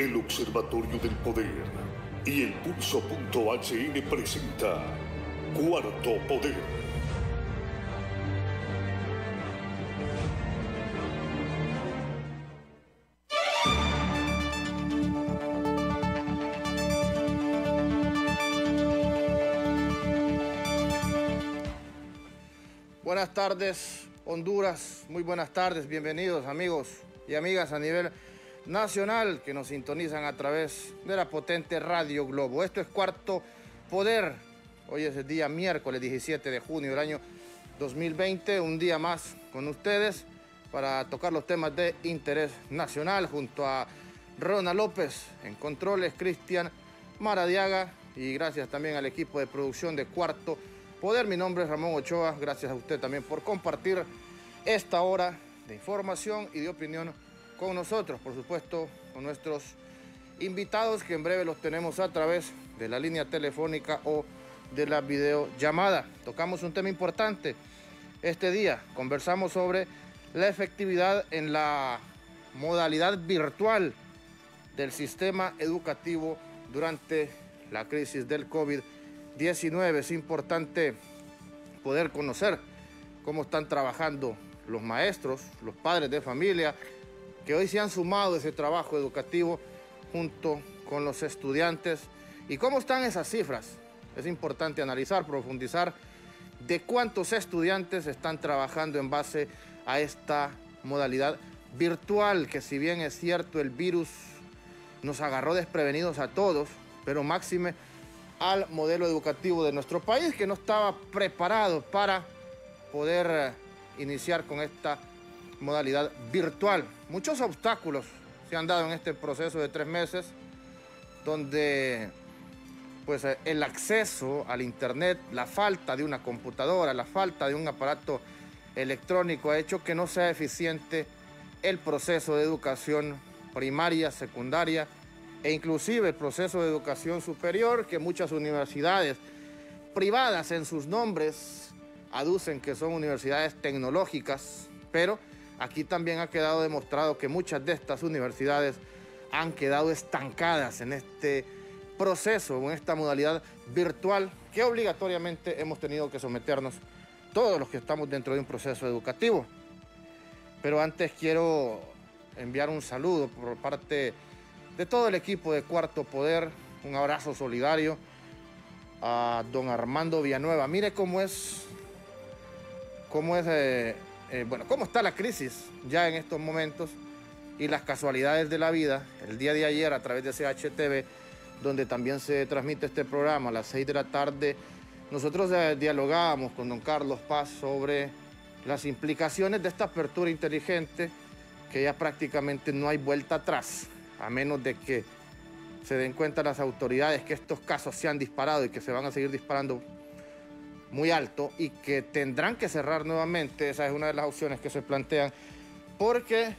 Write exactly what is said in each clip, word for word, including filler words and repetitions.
El Observatorio del Poder y el Pulso punto H N presenta Cuarto Poder. Buenas tardes, Honduras. Muy buenas tardes. Bienvenidos, amigos y amigas a nivel nacional que nos sintonizan a través de la potente Radio Globo. Esto es Cuarto Poder. Hoy es el día miércoles diecisiete de junio del año dos mil veinte. Un día más con ustedes para tocar los temas de interés nacional junto a Rona López en controles, Cristian Maradiaga, y gracias también al equipo de producción de Cuarto Poder. Mi nombre es Ramón Ochoa. Gracias a usted también por compartir esta hora de información y de opinión con nosotros, por supuesto, con nuestros invitados que en breve los tenemos a través de la línea telefónica o de la videollamada. Tocamos un tema importante este día. Conversamos sobre la efectividad en la modalidad virtual del sistema educativo durante la crisis del COVID diecinueve. Es importante poder conocer cómo están trabajando los maestros, los padres de familia, que hoy se han sumado a ese trabajo educativo junto con los estudiantes, y cómo están esas cifras. Es importante analizar, profundizar de cuántos estudiantes están trabajando en base a esta modalidad virtual, que si bien es cierto el virus nos agarró desprevenidos a todos, pero máxime al modelo educativo de nuestro país, que no estaba preparado para poder iniciar con esta modalidad virtual. Muchos obstáculos se han dado en este proceso de tres meses, donde pues el acceso al internet, la falta de una computadora, la falta de un aparato electrónico ha hecho que no sea eficiente el proceso de educación primaria, secundaria e inclusive el proceso de educación superior, que muchas universidades privadas en sus nombres aducen que son universidades tecnológicas, pero aquí también ha quedado demostrado que muchas de estas universidades han quedado estancadas en este proceso, en esta modalidad virtual que obligatoriamente hemos tenido que someternos todos los que estamos dentro de un proceso educativo. Pero antes quiero enviar un saludo por parte de todo el equipo de Cuarto Poder, un abrazo solidario a don Armando Villanueva. Mire cómo es, cómo es, eh, eh, bueno, cómo está la crisis ya en estos momentos y las casualidades de la vida. El día de ayer, a través de C H T V, donde también se transmite este programa, a las seis de la tarde, nosotros eh, dialogábamos con don Carlos Paz sobre las implicaciones de esta apertura inteligente, que ya prácticamente no hay vuelta atrás, a menos de que se den cuenta las autoridades que estos casos se han disparado y que se van a seguir disparando muy alto y que tendrán que cerrar nuevamente. Esa es una de las opciones que se plantean, porque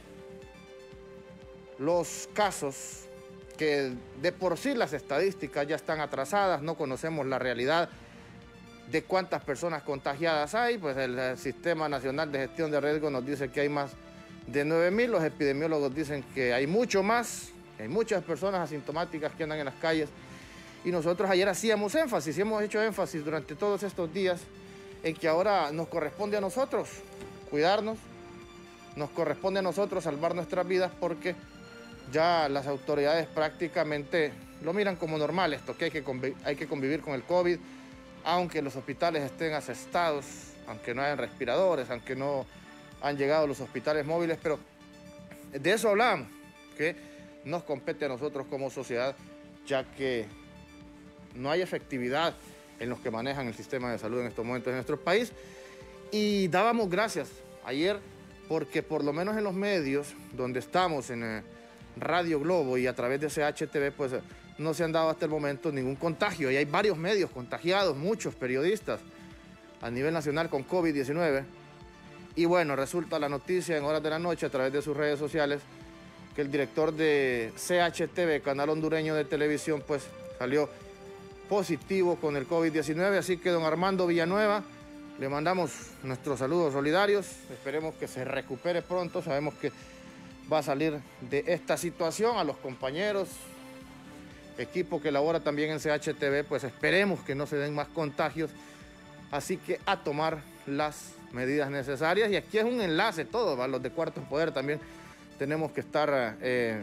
los casos, que de por sí las estadísticas ya están atrasadas, no conocemos la realidad de cuántas personas contagiadas hay, pues el Sistema Nacional de Gestión de Riesgo nos dice que hay más de nueve mil, los epidemiólogos dicen que hay mucho más, que hay muchas personas asintomáticas que andan en las calles, y nosotros ayer hacíamos énfasis, y hemos hecho énfasis durante todos estos días, en que ahora nos corresponde a nosotros cuidarnos, nos corresponde a nosotros salvar nuestras vidas, porque ya las autoridades prácticamente lo miran como normal esto, que hay que convivir, hay que convivir con el COVID, aunque los hospitales estén asestados, aunque no hayan respiradores, aunque no han llegado los hospitales móviles, pero de eso hablamos, que nos compete a nosotros como sociedad, ya que no hay efectividad en los que manejan el sistema de salud en estos momentos en nuestro país. Y dábamos gracias ayer porque por lo menos en los medios donde estamos, en Radio Globo y a través de C H T V, pues no se han dado hasta el momento ningún contagio, y hay varios medios contagiados, muchos periodistas a nivel nacional con COVID diecinueve. Y bueno, resulta la noticia en horas de la noche a través de sus redes sociales que el director de C H T V, canal hondureño de televisión, pues salió positivo con el COVID diecinueve. Así que don Armando Villanueva, le mandamos nuestros saludos solidarios, esperemos que se recupere pronto. Sabemos que va a salir de esta situación. A los compañeros, equipo que labora también en C H T V, pues esperemos que no se den más contagios, así que a tomar las medidas necesarias. Y aquí es un enlace todo, ¿va? Los de Cuarto Poder también tenemos que estar eh,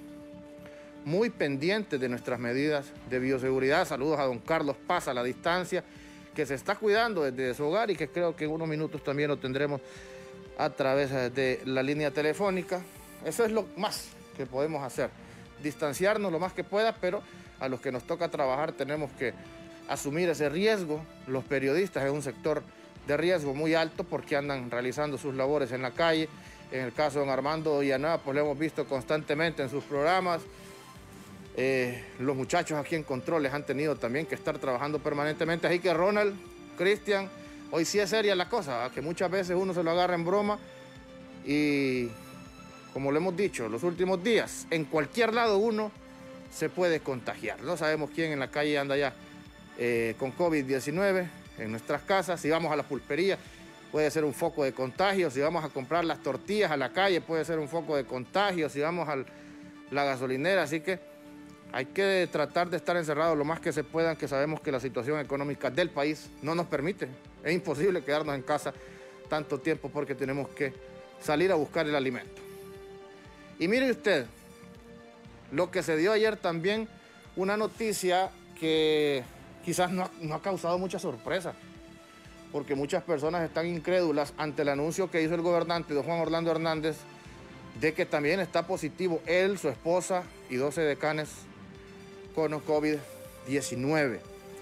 muy pendientes de nuestras medidas de bioseguridad. Saludos a don Carlos Paz a la distancia, que se está cuidando desde su hogar y que creo que en unos minutos también lo tendremos a través de la línea telefónica. Eso es lo más que podemos hacer, distanciarnos lo más que pueda, pero a los que nos toca trabajar tenemos que asumir ese riesgo. Los periodistas es un sector de riesgo muy alto porque andan realizando sus labores en la calle. En el caso de don Armando Villanueva, pues lo hemos visto constantemente en sus programas. Eh, los muchachos aquí en Controles han tenido también que estar trabajando permanentemente. Así que Ronald, Cristian, hoy sí es seria la cosa, ¿eh? Que muchas veces uno se lo agarra en broma y, como lo hemos dicho los últimos días, en cualquier lado uno se puede contagiar. No sabemos quién en la calle anda ya eh, con COVID diecinueve en nuestras casas. Si vamos a la pulpería puede ser un foco de contagio. Si vamos a comprar las tortillas a la calle puede ser un foco de contagio. Si vamos a la gasolinera, así que hay que tratar de estar encerrados lo más que se puedan, que sabemos que la situación económica del país no nos permite. Es imposible quedarnos en casa tanto tiempo porque tenemos que salir a buscar el alimento. Y mire usted, lo que se dio ayer también, una noticia que quizás no ha, no ha causado mucha sorpresa, porque muchas personas están incrédulas ante el anuncio que hizo el gobernante don Juan Orlando Hernández de que también está positivo él, su esposa y doce decanes con COVID diecinueve.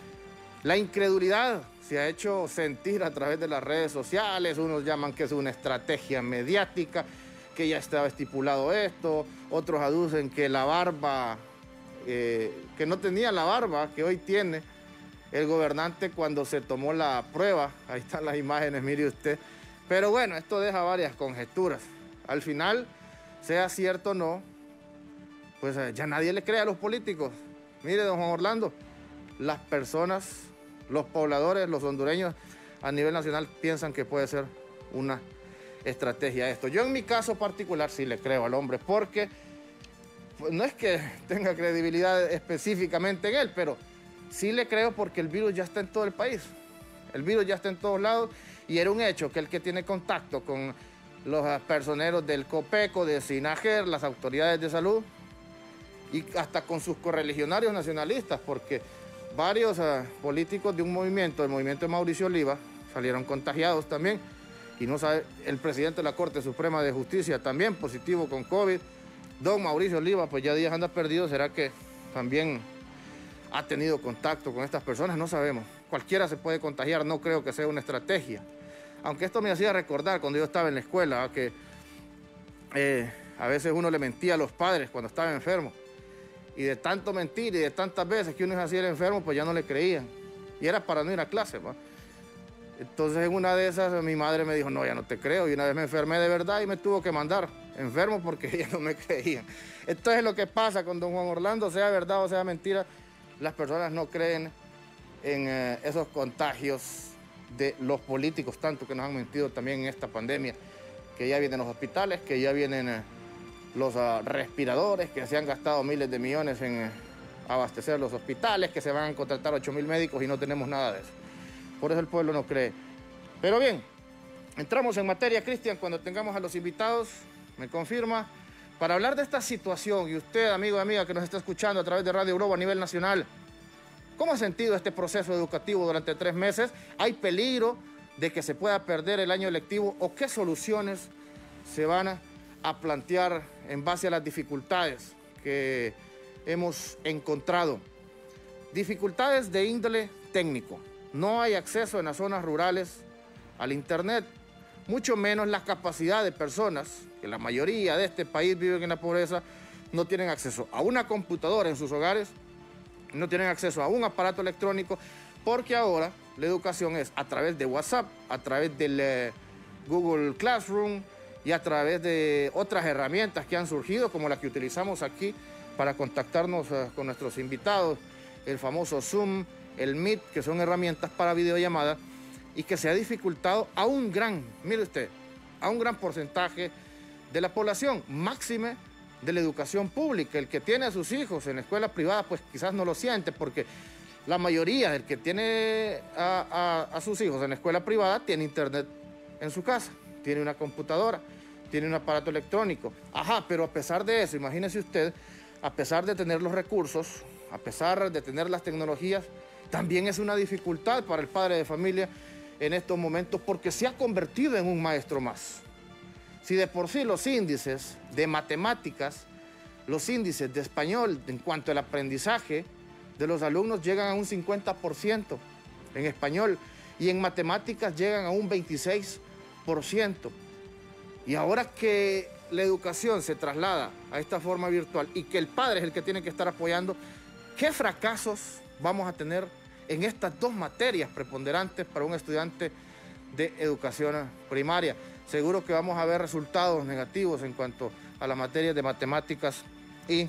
La incredulidad se ha hecho sentir a través de las redes sociales. Unos llaman que es una estrategia mediática, que ya estaba estipulado esto. Otros aducen que la barba, eh, que no tenía la barba que hoy tiene el gobernante cuando se tomó la prueba. Ahí están las imágenes, mire usted. Pero bueno, esto deja varias conjeturas. Al final, sea cierto o no, pues ya nadie le cree a los políticos. Mire, don Juan Orlando, las personas, los pobladores, los hondureños a nivel nacional piensan que puede ser una estrategia esto. Yo en mi caso particular sí le creo al hombre, porque pues, no es que tenga credibilidad específicamente en él, pero sí le creo porque el virus ya está en todo el país. El virus ya está en todos lados y era un hecho que el que tiene contacto con los personeros del COPECO, de SINAGER, las autoridades de salud, y hasta con sus correligionarios nacionalistas, porque varios uh, políticos de un movimiento, el movimiento de Mauricio Oliva, salieron contagiados también, y no sabe, el presidente de la Corte Suprema de Justicia también positivo con COVID. Don Mauricio Oliva, pues ya días anda perdido, ¿será que también ha tenido contacto con estas personas? No sabemos. Cualquiera se puede contagiar, no creo que sea una estrategia. Aunque esto me hacía recordar cuando yo estaba en la escuela, ¿eh? que eh, a veces uno le mentía a los padres cuando estaba enfermo. Y de tanto mentir y de tantas veces que uno se hacía el enfermo, pues ya no le creían. Y era para no ir a clase, ¿va? Entonces en una de esas mi madre me dijo, no, ya no te creo. Y una vez me enfermé de verdad y me tuvo que mandar enfermo porque ella no me creían. Entonces lo que pasa con don Juan Orlando, sea verdad o sea mentira, las personas no creen en eh, esos contagios de los políticos, tanto que nos han mentido también en esta pandemia, que ya vienen los hospitales, que ya vienen eh, los uh, respiradores, que se han gastado miles de millones en eh, abastecer los hospitales, que se van a contratar ocho mil médicos y no tenemos nada de eso. Por eso el pueblo no cree. Pero bien, entramos en materia, Cristian, cuando tengamos a los invitados, me confirma, para hablar de esta situación. Y usted, amigo y amiga que nos está escuchando a través de Radio Globo a nivel nacional, ¿cómo ha sentido este proceso educativo durante tres meses? ¿Hay peligro de que se pueda perder el año lectivo? ¿O qué soluciones se van a, a plantear en base a las dificultades que hemos encontrado? Dificultades de índole técnico. No hay acceso en las zonas rurales al internet, mucho menos la capacidad de personas, que la mayoría de este país viven en la pobreza, no tienen acceso a una computadora en sus hogares, no tienen acceso a un aparato electrónico, porque ahora la educación es a través de WhatsApp, a través del eh, Google Classroom y a través de otras herramientas que han surgido, como las que utilizamos aquí para contactarnos eh, con nuestros invitados, el famoso Zoom, el Meet, que son herramientas para videollamada, y que se ha dificultado a un gran, mire usted, a un gran porcentaje de la población, máxime de la educación pública. El que tiene a sus hijos en escuela privada, pues quizás no lo siente, porque la mayoría del que tiene a, a, a sus hijos en escuela privada tiene internet en su casa, tiene una computadora, tiene un aparato electrónico. Ajá, pero a pesar de eso, imagínese usted, a pesar de tener los recursos, a pesar de tener las tecnologías, también es una dificultad para el padre de familia en estos momentos, porque se ha convertido en un maestro más. Si de por sí los índices de matemáticas, los índices de español en cuanto al aprendizaje de los alumnos llegan a un cincuenta por ciento en español y en matemáticas llegan a un veintiséis por ciento. Y ahora que la educación se traslada a esta forma virtual y que el padre es el que tiene que estar apoyando, ¿qué fracasos vamos a tener en estas dos materias preponderantes para un estudiante de educación primaria? Seguro que vamos a ver resultados negativos en cuanto a la materia de matemáticas y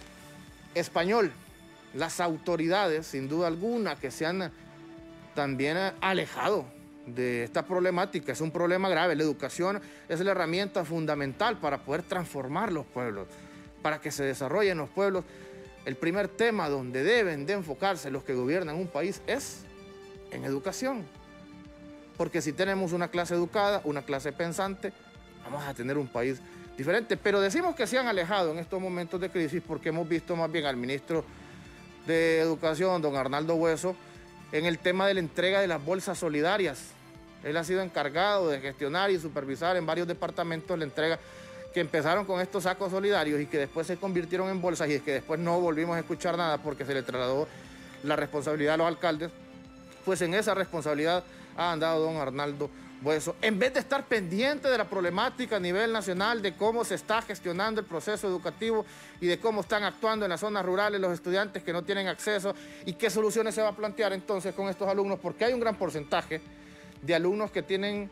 español. Las autoridades, sin duda alguna, que se han también alejado de esta problemática. Es un problema grave. La educación es la herramienta fundamental para poder transformar los pueblos, para que se desarrollen los pueblos. El primer tema donde deben de enfocarse los que gobiernan un país es en educación. Porque si tenemos una clase educada, una clase pensante, vamos a tener un país diferente. Pero decimos que se han alejado en estos momentos de crisis porque hemos visto más bien al ministro de Educación, don Arnaldo Hueso, en el tema de la entrega de las bolsas solidarias. Él ha sido encargado de gestionar y supervisar en varios departamentos la entrega, que empezaron con estos sacos solidarios y que después se convirtieron en bolsas, y es que después no volvimos a escuchar nada porque se le trasladó la responsabilidad a los alcaldes. Pues en esa responsabilidad ha andado don Arnaldo Hueso, en vez de estar pendiente de la problemática a nivel nacional, de cómo se está gestionando el proceso educativo y de cómo están actuando en las zonas rurales los estudiantes que no tienen acceso, y qué soluciones se va a plantear entonces con estos alumnos, porque hay un gran porcentaje de alumnos que tienen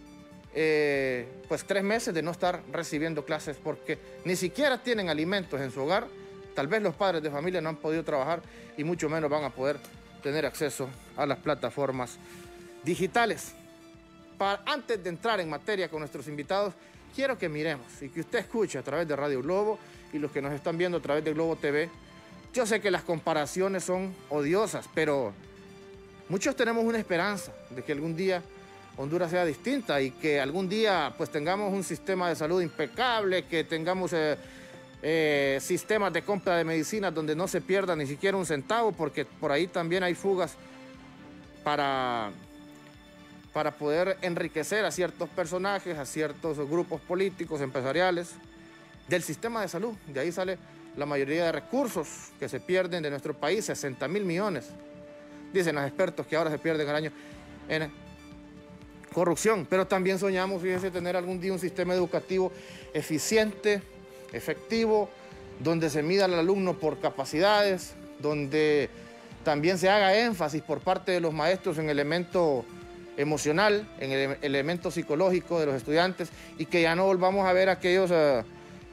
eh, pues tres meses de no estar recibiendo clases porque ni siquiera tienen alimentos en su hogar. Tal vez los padres de familia no han podido trabajar y mucho menos van a poder tener acceso a las plataformas digitales. Para, antes de entrar en materia con nuestros invitados, quiero que miremos y que usted escuche a través de Radio Globo y los que nos están viendo a través de Globo T V. Yo sé que las comparaciones son odiosas, pero muchos tenemos una esperanza de que algún día Honduras sea distinta y que algún día pues tengamos un sistema de salud impecable, que tengamos eh, eh, sistemas de compra de medicinas donde no se pierda ni siquiera un centavo, porque por ahí también hay fugas para... para poder enriquecer a ciertos personajes, a ciertos grupos políticos, empresariales, del sistema de salud. De ahí sale la mayoría de recursos que se pierden de nuestro país, sesenta mil millones. Dicen los expertos que ahora se pierden al año en corrupción. Pero también soñamos, fíjense, tener algún día un sistema educativo eficiente, efectivo, donde se mida al alumno por capacidades, donde también se haga énfasis por parte de los maestros en elementos emocional, en el elemento psicológico de los estudiantes, y que ya no volvamos a ver aquellos uh,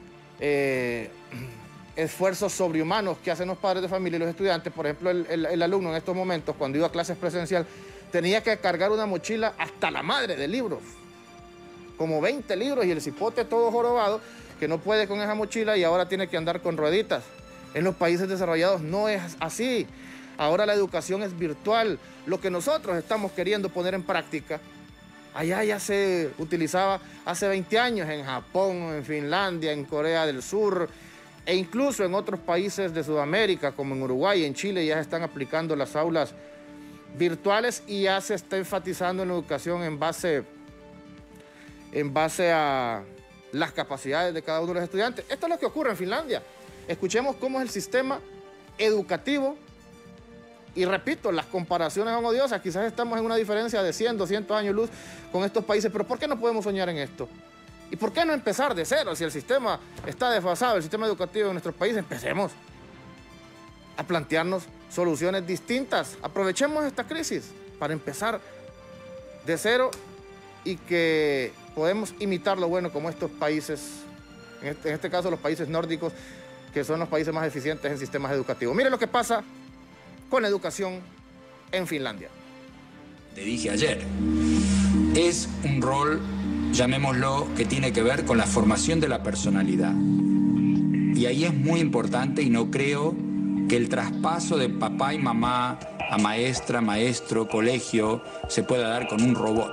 eh, esfuerzos sobrehumanos que hacen los padres de familia y los estudiantes. Por ejemplo, el, el, el alumno en estos momentos, cuando iba a clases presencial, tenía que cargar una mochila hasta la madre de libros, como veinte libros, y el cipote todo jorobado, que no puede con esa mochila y ahora tiene que andar con rueditas. En los países desarrollados no es así. Ahora la educación es virtual. Lo que nosotros estamos queriendo poner en práctica, allá ya se utilizaba hace veinte años en Japón, en Finlandia, en Corea del Sur, e incluso en otros países de Sudamérica, como en Uruguay y en Chile, ya se están aplicando las aulas virtuales y ya se está enfatizando en la educación en base, en base a las capacidades de cada uno de los estudiantes. Esto es lo que ocurre en Finlandia. Escuchemos cómo es el sistema educativo. Y repito, las comparaciones son odiosas. Quizás estamos en una diferencia de cien, doscientos años luz con estos países, pero ¿por qué no podemos soñar en esto? ¿Y por qué no empezar de cero? Si el sistema está desfasado, el sistema educativo de nuestro país, empecemos a plantearnos soluciones distintas. Aprovechemos esta crisis para empezar de cero y que podemos imitar lo bueno como estos países, en este, en este caso los países nórdicos, que son los países más eficientes en sistemas educativos. Miren lo que pasa con la educación en Finlandia. Te dije ayer, es un rol llamémoslo, que tiene que ver con la formación de la personalidad. Y ahí es muy importante, y no creo que el traspaso de papá y mamá a maestra, maestro, colegio, se pueda dar con un robot.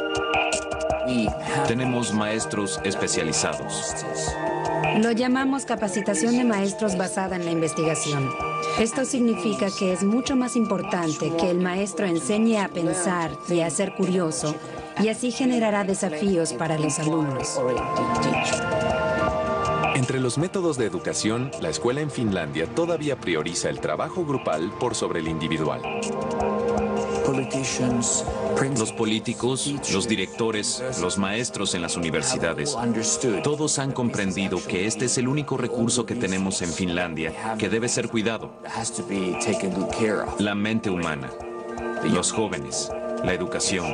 Tenemos maestros especializados. Lo llamamos capacitación de maestros basada en la investigación. Esto significa que es mucho más importante que el maestro enseñe a pensar y a ser curioso, y así generará desafíos para los alumnos. Entre los métodos de educación, la escuela en Finlandia todavía prioriza el trabajo grupal por sobre el individual. Los políticos, los directores, los maestros en las universidades, todos han comprendido que este es el único recurso que tenemos en Finlandia que debe ser cuidado. La mente humana, los jóvenes, la educación.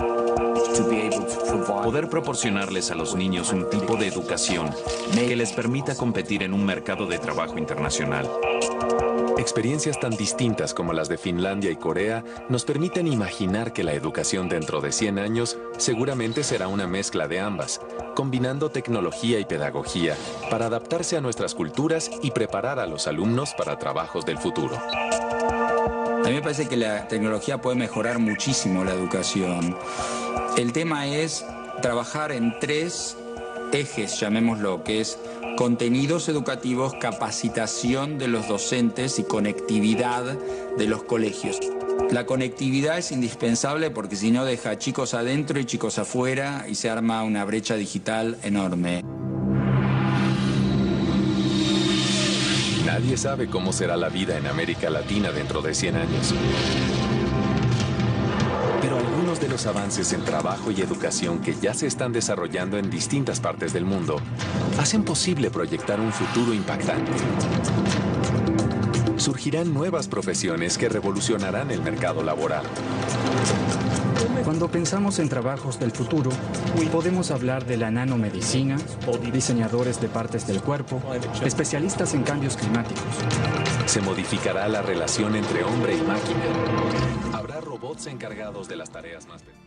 Poder proporcionarles a los niños un tipo de educación que les permita competir en un mercado de trabajo internacional. Experiencias tan distintas como las de Finlandia y Corea nos permiten imaginar que la educación dentro de cien años seguramente será una mezcla de ambas, combinando tecnología y pedagogía para adaptarse a nuestras culturas y preparar a los alumnos para trabajos del futuro. A mí me parece que la tecnología puede mejorar muchísimo la educación. El tema es trabajar en tres ejes, llamémoslo, que es contenidos educativos, capacitación de los docentes y conectividad de los colegios. La conectividad es indispensable porque si no deja chicos adentro y chicos afuera y se arma una brecha digital enorme. Nadie sabe cómo será la vida en América Latina dentro de cien años. Pero algunos de los avances en trabajo y educación que ya se están desarrollando en distintas partes del mundo hacen posible proyectar un futuro impactante. Surgirán nuevas profesiones que revolucionarán el mercado laboral. Cuando pensamos en trabajos del futuro, podemos hablar de la nanomedicina, diseñadores de partes del cuerpo, especialistas en cambios climáticos. Se modificará la relación entre hombre y máquina. Habrá robots encargados de las tareas más pesadas.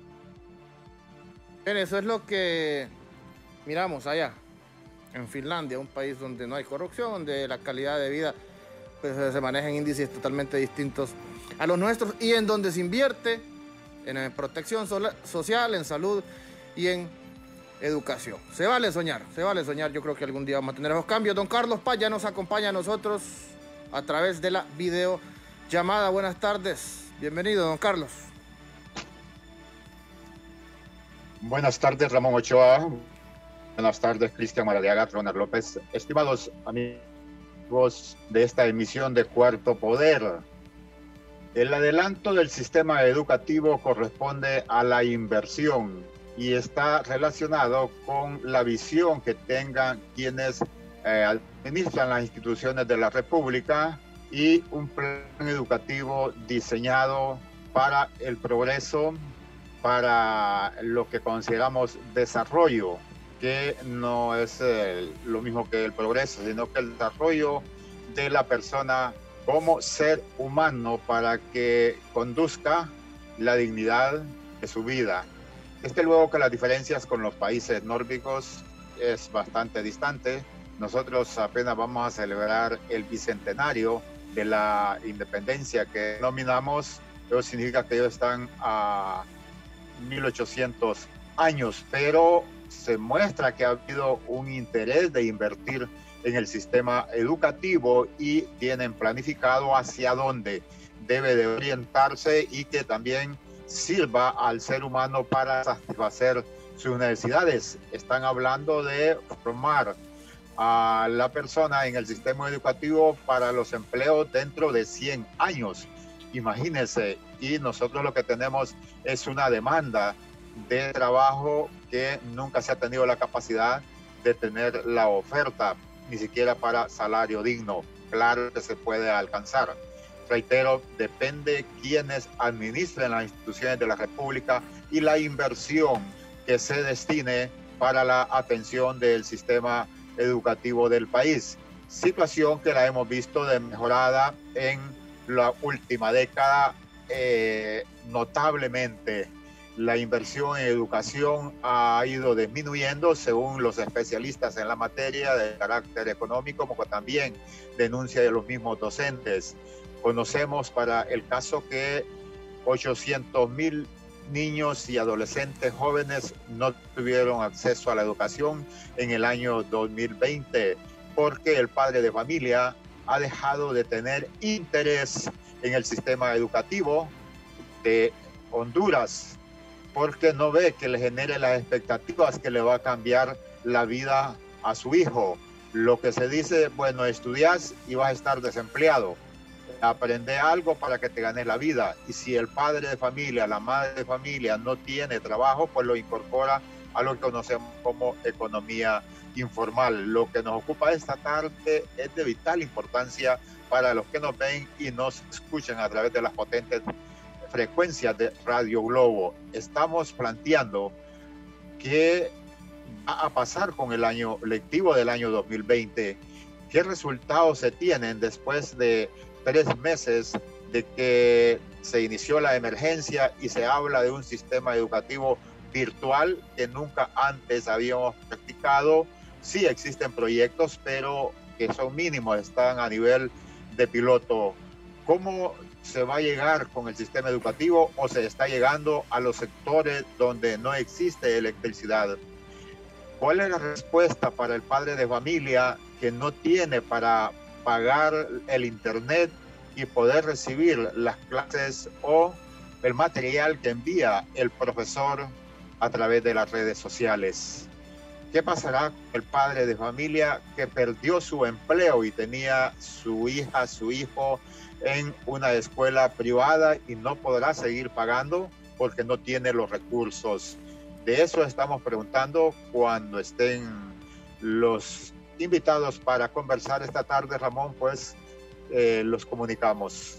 Bien, eso es lo que miramos allá, en Finlandia, un país donde no hay corrupción, donde la calidad de vida pues, se maneja en índices totalmente distintos a los nuestros y en donde se invierte en protección social, en salud y en educación. Se vale soñar, se vale soñar. Yo creo que algún día vamos a tener esos cambios. Don Carlos Paz ya nos acompaña a nosotros a través de la videollamada. Buenas tardes. Bienvenido, don Carlos. Buenas tardes, Ramón Ochoa. Buenas tardes, Cristian Maradiaga, Ronald López. Estimados amigos de esta emisión de Cuarto Poder, el adelanto del sistema educativo corresponde a la inversión y está relacionado con la visión que tengan quienes eh, administran las instituciones de la República y un plan educativo diseñado para el progreso, para lo que consideramos desarrollo, que no es eh, lo mismo que el progreso, sino que el desarrollo de la persona como ser humano para que conduzca la dignidad de su vida. Desde luego que las diferencias con los países nórdicos es bastante distante. Nosotros apenas vamos a celebrar el bicentenario de la independencia que nominamos, eso significa que ellos están a mil ochocientos años, pero se muestra que ha habido un interés de invertir en el sistema educativo y tienen planificado hacia dónde debe de orientarse y que también sirva al ser humano para satisfacer sus necesidades. Están hablando de formar a la persona en el sistema educativo para los empleos dentro de cien años. Imagínense, y nosotros lo que tenemos es una demanda de trabajo que nunca se ha tenido la capacidad de tener la oferta, ni siquiera para salario digno. Claro que se puede alcanzar. Reitero, depende quienes administren las instituciones de la República y la inversión que se destine para la atención del sistema educativo del país. Situación que la hemos visto de mejorada en la última década eh, notablemente. la inversión en educación ha ido disminuyendo según los especialistas en la materia de carácter económico, como también denuncia de los mismos docentes. Conocemos para el caso que ochocientos mil niños y adolescentes jóvenes no tuvieron acceso a la educación en el año dos mil veinte porque el padre de familia ha dejado de tener interés en el sistema educativo de Honduras, porque no ve que le genere las expectativas que le va a cambiar la vida a su hijo. Lo que se dice, bueno, estudias y vas a estar desempleado. Aprende algo para que te ganes la vida. Y si el padre de familia, la madre de familia no tiene trabajo, pues lo incorpora a lo que conocemos como economía informal. Lo que nos ocupa esta tarde es de vital importancia para los que nos ven y nos escuchan a través de las potentes frecuencias de Radio Globo. Estamos planteando qué va a pasar con el año lectivo del año dos mil veinte, qué resultados se tienen después de tres meses de que se inició la emergencia y se habla de un sistema educativo virtual que nunca antes habíamos practicado. Sí existen proyectos, pero que son mínimos, están a nivel de piloto. ¿Cómo se va a llegar con el sistema educativo o se está llegando a los sectores donde no existe electricidad? ¿Cuál es la respuesta para el padre de familia que no tiene para pagar el internet y poder recibir las clases o el material que envía el profesor a través de las redes sociales? ¿Qué pasará con el padre de familia que perdió su empleo y tenía su hija, su hijo en una escuela privada y no podrá seguir pagando porque no tiene los recursos? De eso estamos preguntando cuando estén los invitados para conversar esta tarde, Ramón, pues eh, los comunicamos.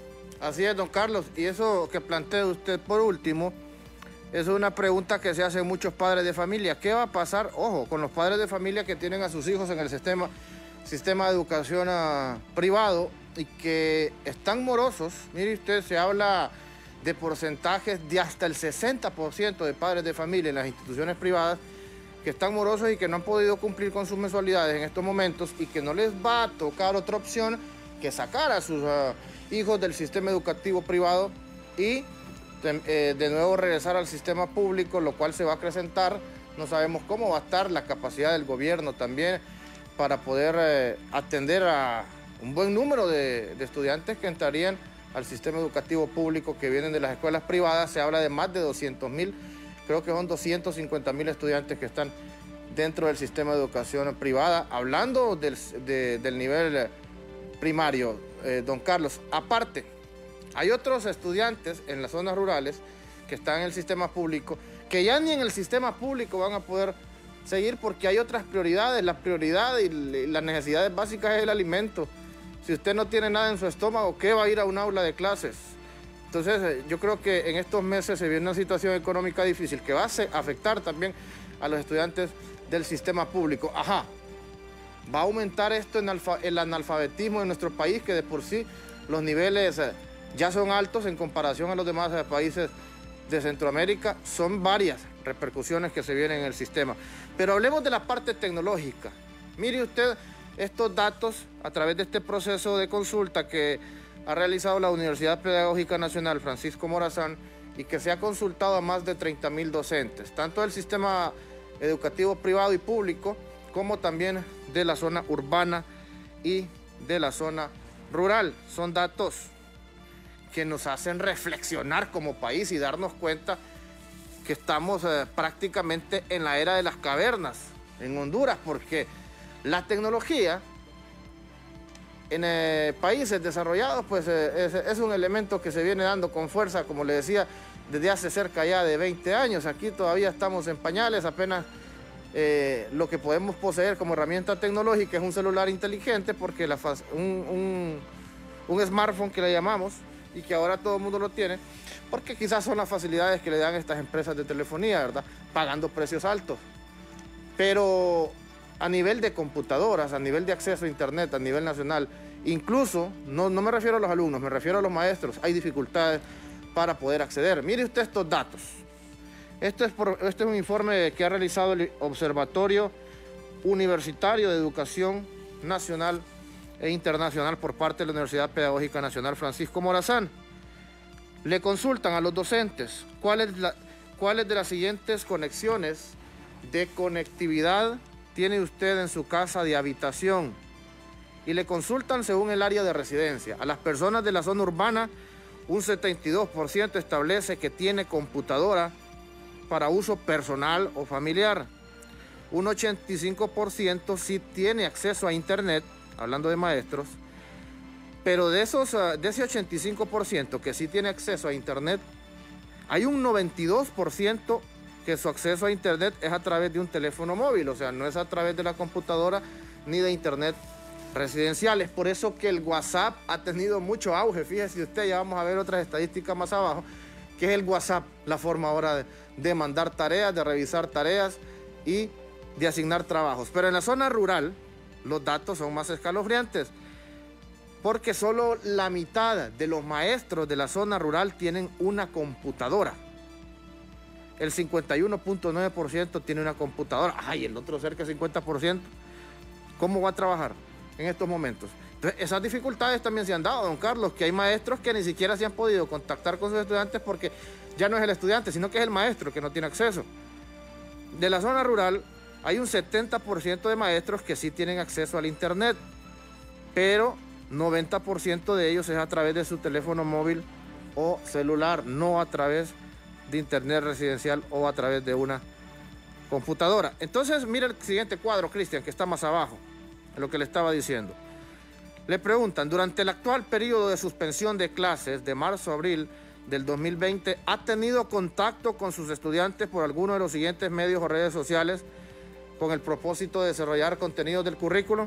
Así es, don Carlos, y eso que plantea usted por último, es una pregunta que se hacen muchos padres de familia. ¿Qué va a pasar, ojo, con los padres de familia que tienen a sus hijos en el sistema, sistema de educación uh, privado y que están morosos? Mire usted, se habla de porcentajes de hasta el sesenta por ciento de padres de familia en las instituciones privadas que están morosos y que no han podido cumplir con sus mensualidades en estos momentos y que no les va a tocar otra opción que sacar a sus uh, hijos del sistema educativo privado y de, eh, de nuevo regresar al sistema público, lo cual se va a acrecentar. No sabemos cómo va a estar la capacidad del gobierno también para poder eh, atender a un buen número de, de estudiantes que entrarían al sistema educativo público que vienen de las escuelas privadas. Se habla de más de doscientos mil, creo que son doscientos cincuenta mil estudiantes que están dentro del sistema de educación privada. Hablando del, de, del nivel primario, eh, don Carlos, aparte, hay otros estudiantes en las zonas rurales que están en el sistema público, que ya ni en el sistema público van a poder seguir porque hay otras prioridades. La prioridad y las necesidades básicas es el alimento. Si usted no tiene nada en su estómago, ¿qué va a ir a un aula de clases? Entonces, yo creo que en estos meses se viene una situación económica difícil que va a afectar también a los estudiantes del sistema público. Ajá, va a aumentar esto en el analfabetismo en nuestro país, que de por sí los niveles ya son altos en comparación a los demás países de Centroamérica. Son varias repercusiones que se vienen en el sistema. Pero hablemos de la parte tecnológica. Mire usted estos datos a través de este proceso de consulta que ha realizado la Universidad Pedagógica Nacional Francisco Morazán y que se ha consultado a más de treinta mil docentes, tanto del sistema educativo privado y público, como también de la zona urbana y de la zona rural. Son datos que nos hacen reflexionar como país y darnos cuenta que estamos eh, prácticamente en la era de las cavernas en Honduras, porque la tecnología en eh, países desarrollados pues eh, es, es un elemento que se viene dando con fuerza, como le decía, desde hace cerca ya de veinte años. Aquí todavía estamos en pañales, apenas eh, lo que podemos poseer como herramienta tecnológica es un celular inteligente, porque la, un, un, un smartphone que le llamamos, y que ahora todo el mundo lo tiene, porque quizás son las facilidades que le dan estas empresas de telefonía, ¿verdad? Pagando precios altos. Pero a nivel de computadoras, a nivel de acceso a internet, a nivel nacional, incluso, no, no me refiero a los alumnos, me refiero a los maestros, hay dificultades para poder acceder. Mire usted estos datos. Esto es, por, este es un informe que ha realizado el Observatorio Universitario de Educación Nacional e Internacional por parte de la Universidad Pedagógica Nacional Francisco Morazán. Le consultan a los docentes cuáles la, cuáles de las siguientes conexiones de conectividad tiene usted en su casa de habitación, y le consultan según el área de residencia. A las personas de la zona urbana, un setenta y dos por ciento establece que tiene computadora para uso personal o familiar. Un ochenta y cinco por ciento sí tiene acceso a internet, hablando de maestros, pero de, esos, de ese ochenta y cinco por ciento que sí tiene acceso a internet, hay un noventa y dos por ciento que su acceso a internet es a través de un teléfono móvil, o sea, no es a través de la computadora ni de internet residencial. Es por eso que el WhatsApp ha tenido mucho auge. Fíjese usted, ya vamos a ver otras estadísticas más abajo, que es el WhatsApp, la forma ahora de, de mandar tareas, de revisar tareas y de asignar trabajos. Pero en la zona rural los datos son más escalofriantes, porque solo la mitad de los maestros de la zona rural tienen una computadora. El cincuenta y uno punto nueve por ciento tiene una computadora. Ay, el otro cerca del cincuenta por ciento. ¿Cómo va a trabajar en estos momentos? Entonces, esas dificultades también se han dado, don Carlos, que hay maestros que ni siquiera se han podido contactar con sus estudiantes porque ya no es el estudiante, sino que es el maestro que no tiene acceso. De la zona rural hay un setenta por ciento de maestros que sí tienen acceso al internet, pero noventa por ciento de ellos es a través de su teléfono móvil o celular, no a través de internet residencial o a través de una computadora. Entonces, mira el siguiente cuadro, Cristian, que está más abajo, en lo que le estaba diciendo. Le preguntan, durante el actual periodo de suspensión de clases de marzo a abril del dos mil veinte, ¿ha tenido contacto con sus estudiantes por alguno de los siguientes medios o redes sociales con el propósito de desarrollar contenidos del currículo?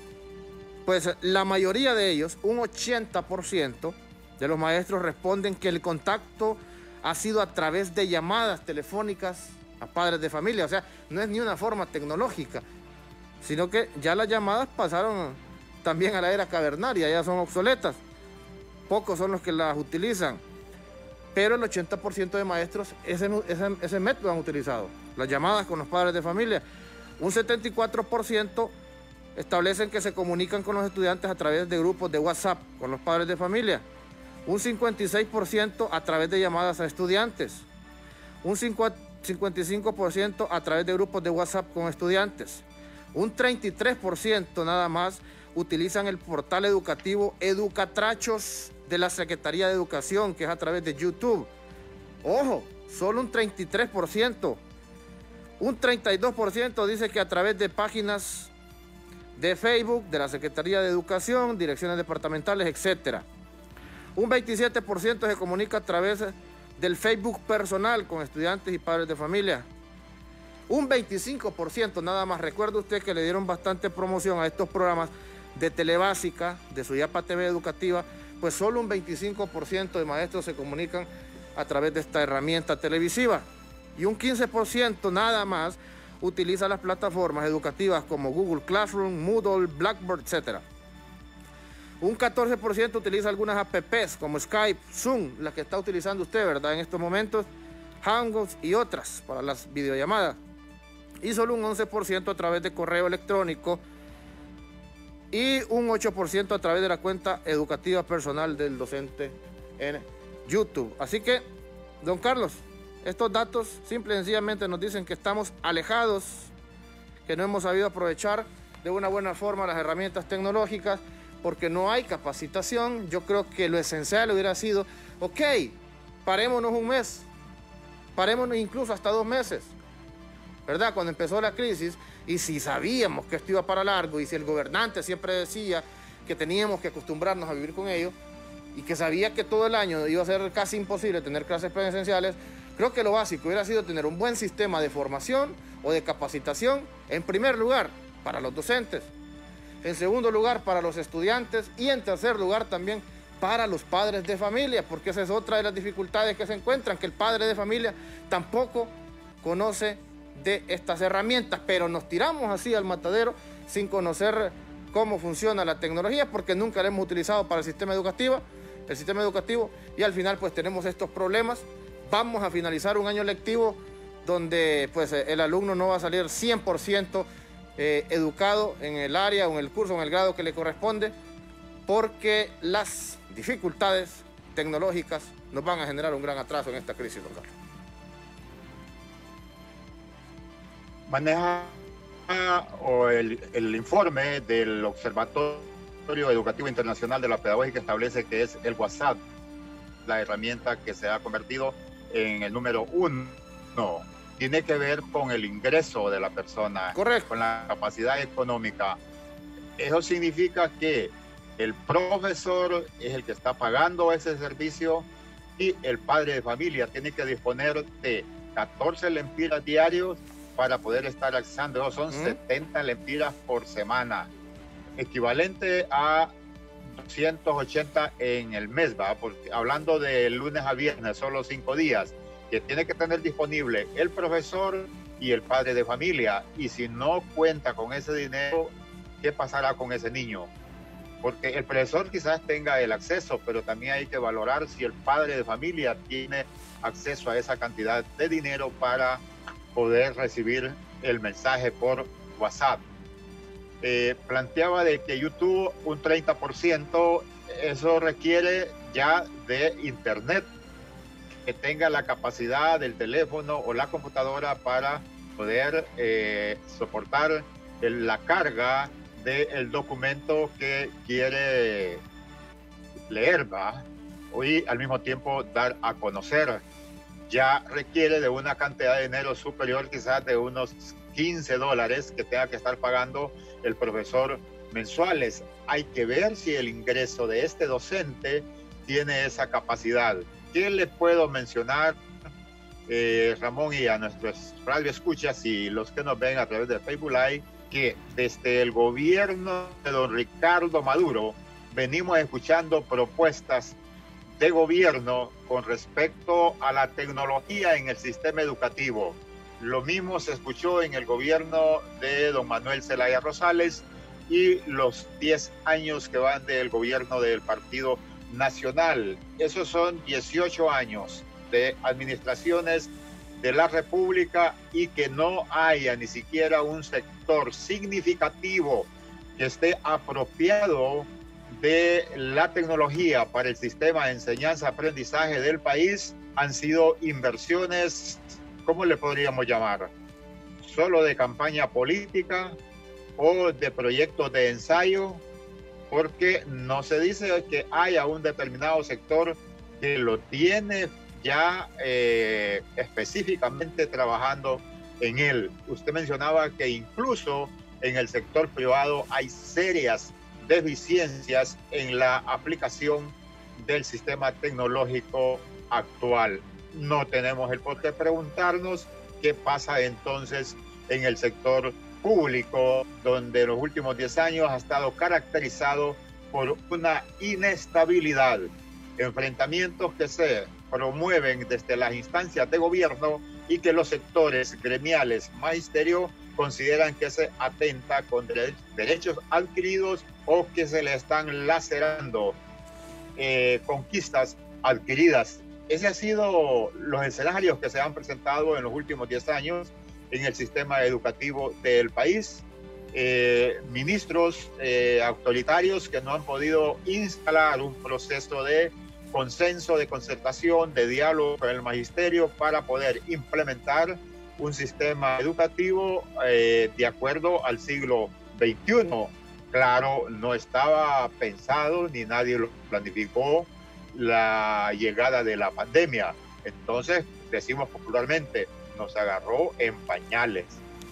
Pues la mayoría de ellos, un ochenta por ciento de los maestros responden que el contacto ha sido a través de llamadas telefónicas a padres de familia. O sea, no es ni una forma tecnológica, sino que ya las llamadas pasaron también a la era cavernaria, ya son obsoletas. Pocos son los que las utilizan, pero el ochenta por ciento de maestros ese, ese, ese método han utilizado, las llamadas con los padres de familia. Un setenta y cuatro por ciento establecen que se comunican con los estudiantes a través de grupos de WhatsApp con los padres de familia. Un cincuenta y seis por ciento a través de llamadas a estudiantes. Un cincuenta y cinco por ciento a través de grupos de WhatsApp con estudiantes. Un treinta y tres por ciento nada más utilizan el portal educativo Educatrachos de la Secretaría de Educación, que es a través de YouTube. Ojo, solo un treinta y tres por ciento. Un treinta y dos por ciento dice que a través de páginas de Facebook de la Secretaría de Educación, direcciones departamentales, etcétera. Un veintisiete por ciento se comunica a través del Facebook personal con estudiantes y padres de familia. Un veinticinco por ciento nada más. Recuerda usted que le dieron bastante promoción a estos programas de Telebásica, de Suyapa T V Educativa, pues solo un veinticinco por ciento de maestros se comunican a través de esta herramienta televisiva. Y un quince por ciento nada más utiliza las plataformas educativas como Google Classroom, Moodle, Blackboard, etcétera. Un catorce por ciento utiliza algunas apps como Skype, Zoom, las que está utilizando usted, ¿verdad?, en estos momentos, Hangouts y otras para las videollamadas. Y solo un once por ciento a través de correo electrónico y un ocho por ciento a través de la cuenta educativa personal del docente en YouTube. Así que, don Carlos, estos datos simple y sencillamente nos dicen que estamos alejados, que no hemos sabido aprovechar de una buena forma las herramientas tecnológicas, porque no hay capacitación. Yo creo que lo esencial hubiera sido, ok, parémonos un mes, parémonos incluso hasta dos meses, ¿verdad? Cuando empezó la crisis, y si sabíamos que esto iba para largo, y si el gobernante siempre decía que teníamos que acostumbrarnos a vivir con ello, y que sabía que todo el año iba a ser casi imposible tener clases presenciales, creo que lo básico hubiera sido tener un buen sistema de formación o de capacitación, en primer lugar, para los docentes, en segundo lugar para los estudiantes y en tercer lugar también para los padres de familia, porque esa es otra de las dificultades que se encuentran, que el padre de familia tampoco conoce de estas herramientas, pero nos tiramos así al matadero sin conocer cómo funciona la tecnología, porque nunca la hemos utilizado para el sistema educativo, el sistema educativo, y al final pues tenemos estos problemas. Vamos a finalizar un año lectivo donde pues el alumno no va a salir cien por ciento eh, educado en el área o en el curso, en el grado que le corresponde, porque las dificultades tecnológicas nos van a generar un gran atraso en esta crisis local. Maneja o el, el informe del Observatorio Educativo Internacional de la Pedagógica establece que es el WhatsApp la herramienta que se ha convertido en el número uno. No, tiene que ver con el ingreso de la persona, correcto, con la capacidad económica. Eso significa que el profesor es el que está pagando ese servicio y el padre de familia tiene que disponer de catorce lempiras diarios para poder estar accesando. Son ¿Mm? setenta lempiras por semana, equivalente a doscientos ochenta en el mes, ¿va? Porque hablando de lunes a viernes, solo cinco días, que tiene que tener disponible el profesor y el padre de familia. Y si no cuenta con ese dinero, ¿qué pasará con ese niño? Porque el profesor quizás tenga el acceso, pero también hay que valorar si el padre de familia tiene acceso a esa cantidad de dinero para poder recibir el mensaje por WhatsApp. Eh, planteaba de que YouTube un treinta por ciento, eso requiere ya de internet, que tenga la capacidad del teléfono o la computadora para poder eh, soportar el, la carga del documento que quiere leer, ¿va? Y al mismo tiempo dar a conocer. Ya requiere de una cantidad de dinero superior, quizás de unos quince dólares que tenga que estar pagando el profesor mensuales. Hay que ver si el ingreso de este docente tiene esa capacidad. ¿Qué le puedo mencionar, eh, Ramón, y a nuestros radioescuchas y los que nos ven a través de Facebook Live? Que desde el gobierno de don Ricardo Maduro venimos escuchando propuestas de gobierno con respecto a la tecnología en el sistema educativo. Lo mismo se escuchó en el gobierno de don Manuel Zelaya Rosales y los diez años que van del gobierno del Partido Nacional. Esos son dieciocho años de administraciones de la República y que no haya ni siquiera un sector significativo que esté apropiado de la tecnología para el sistema de enseñanza-aprendizaje del país. Han sido inversiones, ¿cómo le podríamos llamar? Solo de campaña política o de proyectos de ensayo, porque no se dice que haya un determinado sector que lo tiene ya eh, específicamente trabajando en él. Usted mencionaba que incluso en el sector privado hay serias deficiencias en la aplicación del sistema tecnológico actual. No tenemos el por qué preguntarnos qué pasa entonces en el sector público, donde los últimos diez años ha estado caracterizado por una inestabilidad, enfrentamientos que se promueven desde las instancias de gobierno y que los sectores gremiales magisterio consideran que se atenta contra derechos adquiridos o que se le están lacerando eh, conquistas adquiridas. Ese han sido los escenarios que se han presentado en los últimos diez años en el sistema educativo del país. Eh, ministros eh, autoritarios que no han podido instalar un proceso de consenso, de concertación, de diálogo con el magisterio para poder implementar un sistema educativo eh, de acuerdo al siglo veintiuno. Claro, no estaba pensado ni nadie lo planificó la llegada de la pandemia. Entonces, decimos popularmente, nos agarró en pañales.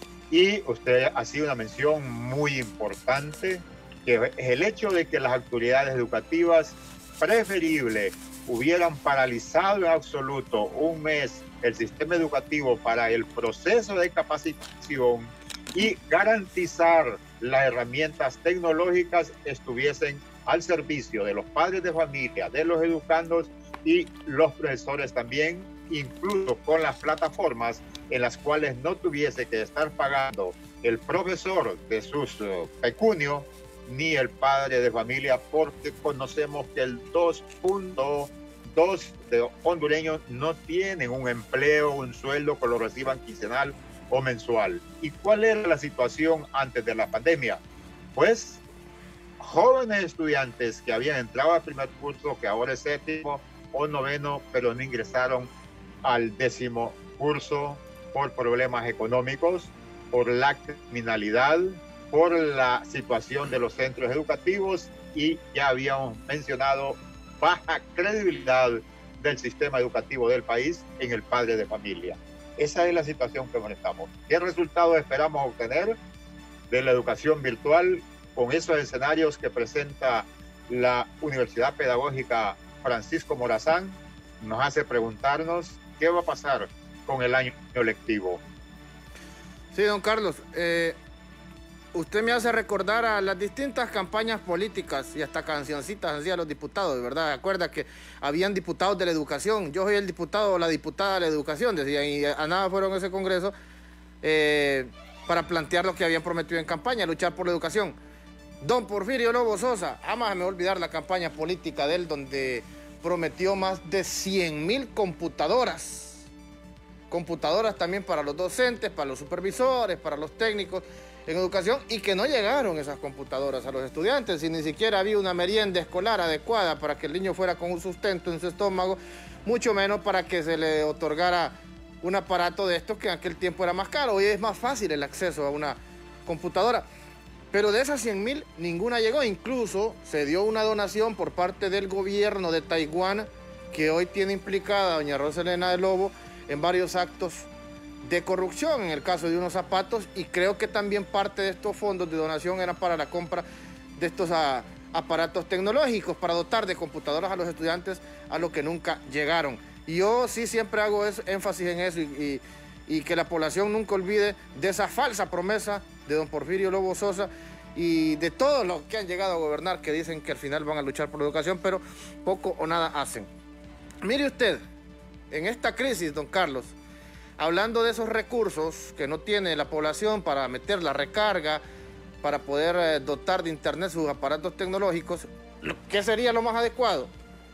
Y usted hacía una mención muy importante, que es el hecho de que las autoridades educativas preferible hubieran paralizado en absoluto un mes el sistema educativo para el proceso de capacitación y garantizar las herramientas tecnológicas estuviesen al servicio de los padres de familia, de los educandos y los profesores también, incluso con las plataformas en las cuales no tuviese que estar pagando el profesor de sus uh, pecunios ni el padre de familia, porque conocemos que el dos punto dos de hondureños no tienen un empleo, un sueldo que lo reciban quincenal o mensual. ¿Y cuál era la situación antes de la pandemia? Pues jóvenes estudiantes que habían entrado al primer curso, que ahora es séptimo o noveno, pero no ingresaron al décimo curso por problemas económicos, por la criminalidad, por la situación de los centros educativos y ya habíamos mencionado baja credibilidad del sistema educativo del país en el padre de familia. Esa es la situación que estamos. ¿Qué resultados esperamos obtener de la educación virtual con esos escenarios que presenta la Universidad Pedagógica Francisco Morazán? Nos hace preguntarnos qué va a pasar con el año lectivo. Sí, don Carlos, eh, usted me hace recordar a las distintas campañas políticas y hasta cancioncitas hacían los diputados, ¿verdad? Acuerda que habían diputados de la educación. Yo soy el diputado o la diputada de la educación, decían, y a nada fueron a ese congreso eh, para plantear lo que habían prometido en campaña, luchar por la educación. Don Porfirio Lobo Sosa, jamás me voy a olvidar la campaña política de él, donde prometió más de cien mil computadoras. Computadoras también para los docentes, para los supervisores, para los técnicos en educación, y que no llegaron esas computadoras a los estudiantes, y ni siquiera había una merienda escolar adecuada para que el niño fuera con un sustento en su estómago, mucho menos para que se le otorgara un aparato de estos que en aquel tiempo era más caro. Hoy es más fácil el acceso a una computadora. Pero de esas cien mil, ninguna llegó. Incluso se dio una donación por parte del gobierno de Taiwán, que hoy tiene implicada a doña Roselena de Lobo en varios actos de corrupción, en el caso de unos zapatos, y creo que también parte de estos fondos de donación eran para la compra de estos a, aparatos tecnológicos para dotar de computadoras a los estudiantes, a los que nunca llegaron. Y yo sí siempre hago eso, énfasis en eso, y, y, y que la población nunca olvide de esa falsa promesa de don Porfirio Lobo Sosa y de todos los que han llegado a gobernar, que dicen que al final van a luchar por la educación, pero poco o nada hacen. Mire usted, en esta crisis, don Carlos, hablando de esos recursos que no tiene la población para meter la recarga, para poder eh, dotar de internet sus aparatos tecnológicos, ¿qué sería lo más adecuado?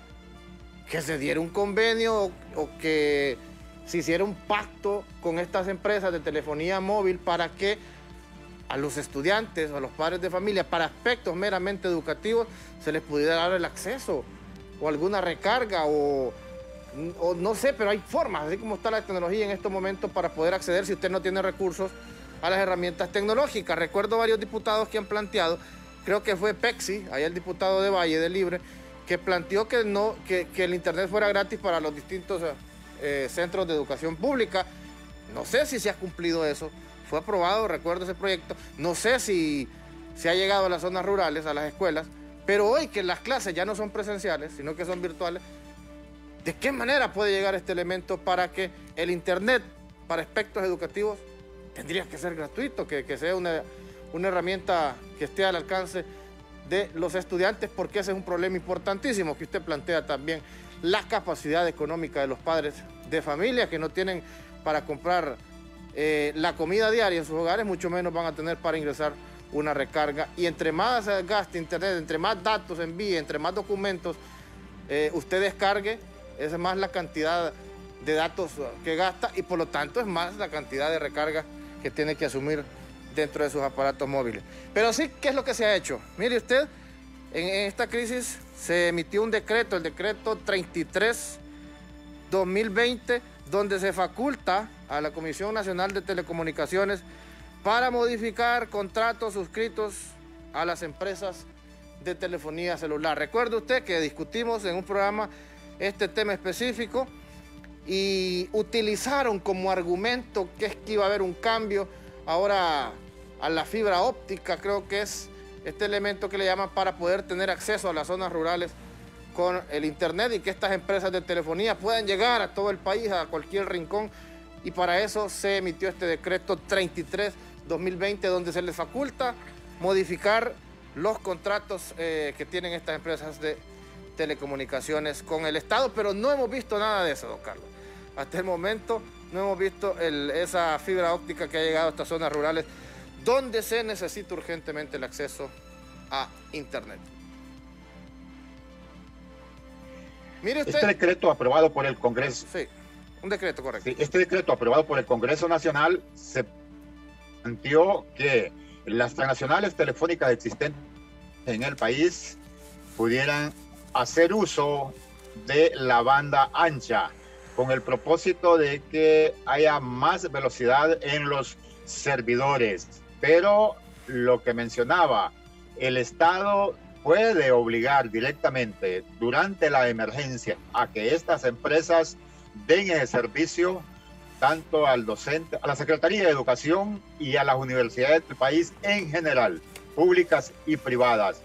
Que se diera un convenio o, o que se hiciera un pacto con estas empresas de telefonía móvil para que a los estudiantes o a los padres de familia, para aspectos meramente educativos, se les pudiera dar el acceso o alguna recarga o... o no sé, pero hay formas, así como está la tecnología en estos momentos, para poder acceder, si usted no tiene recursos, a las herramientas tecnológicas. Recuerdo varios diputados que han planteado, creo que fue Pexi, ahí el diputado de Valle, de Libre, que planteó que, no, que, que el internet fuera gratis para los distintos eh, centros de educación pública. No sé si se ha cumplido eso, fue aprobado, recuerdo ese proyecto, no sé si se ha llegado a las zonas rurales, a las escuelas, pero hoy que las clases ya no son presenciales, sino que son virtuales, ¿de qué manera puede llegar este elemento para que el internet para aspectos educativos tendría que ser gratuito, que, que sea una, una herramienta que esté al alcance de los estudiantes? Porque ese es un problema importantísimo que usted plantea también, la capacidad económica de los padres de familia que no tienen para comprar eh, la comida diaria en sus hogares, mucho menos van a tener para ingresar una recarga. Y entre más gaste internet, entre más datos envíe, entre más documentos eh, usted descargue, es más la cantidad de datos que gasta y por lo tanto es más la cantidad de recarga que tiene que asumir dentro de sus aparatos móviles. Pero sí, ¿qué es lo que se ha hecho? Mire usted, en esta crisis se emitió un decreto, el decreto treinta y tres dos mil veinte, donde se faculta a la Comisión Nacional de Telecomunicaciones para modificar contratos suscritos a las empresas de telefonía celular. Recuerde usted que discutimos en un programa este tema específico y utilizaron como argumento que es que iba a haber un cambio ahora a la fibra óptica, creo que es este elemento que le llaman para poder tener acceso a las zonas rurales con el internet y que estas empresas de telefonía puedan llegar a todo el país, a cualquier rincón, y para eso se emitió este decreto treinta y tres dos mil veinte, donde se les faculta modificar los contratos eh, que tienen estas empresas de telecomunicaciones con el Estado, pero no hemos visto nada de eso, don Carlos. Hasta el momento no hemos visto el, esa fibra óptica que ha llegado a estas zonas rurales donde se necesita urgentemente el acceso a internet. Mire usted. Este decreto aprobado por el Congreso. Sí, un decreto, correcto. Sí, este decreto aprobado por el Congreso Nacional se planteó que las transnacionales telefónicas existentes en el país pudieran hacer uso de la banda ancha con el propósito de que haya más velocidad en los servidores. Pero lo que mencionaba, el Estado puede obligar directamente durante la emergencia a que estas empresas den ese servicio tanto al docente, a la Secretaría de Educación y a las universidades del país en general, públicas y privadas,